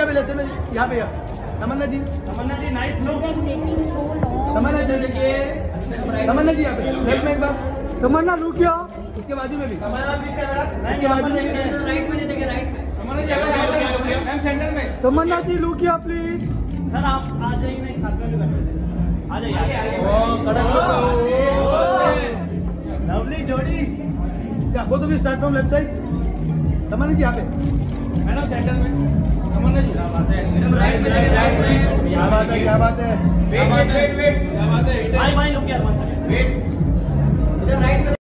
पे लेते हैं यहाँ पे। तमन्ना जी नाइस लुक। तमन्ना जी यहाँ पे लेफ्ट में एक बार। तमन्ना लुक किया, उसके बाजू में भी, उसके बाजू में राइट में देंगे, राइट में। मैम सेंटर में। तमन्ना जी लुक किया प्लीज। सर आप आ जाइए ना, साथ में भी कर देते हैं। आ जाइए। लवली जोड़ी। क्या वो तो भी start from left side. Tamanna ji यहाँ पे। मैडम सेंटर में। तमन्ना जी क्या बात है, राइट में देंगे, राइट में। क्या बात है, क्या बात है। वेट क्या बात है। भाई लुक यार, वेट इधर राइट में।